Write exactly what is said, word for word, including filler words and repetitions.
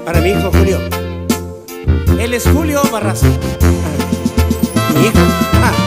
Para mi hijo Julio. Él es Julio Barraza. Mi hijo. Ah.